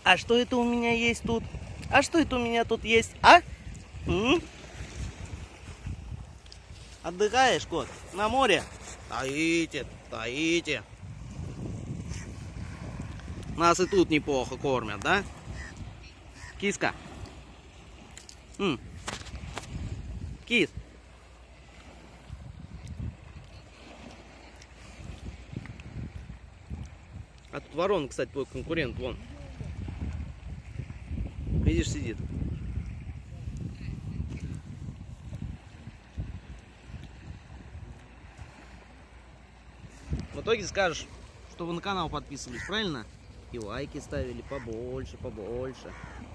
А что это у меня есть тут? А что это у меня тут есть, а? Отдыхаешь, кот? На море? Таите, таите. Нас и тут неплохо кормят, да? Киска. Кис. А тут ворон, кстати, твой конкурент, вон. Видишь, сидит. В итоге скажешь, что вы на канал подписывались, правильно? И лайки ставили побольше, побольше.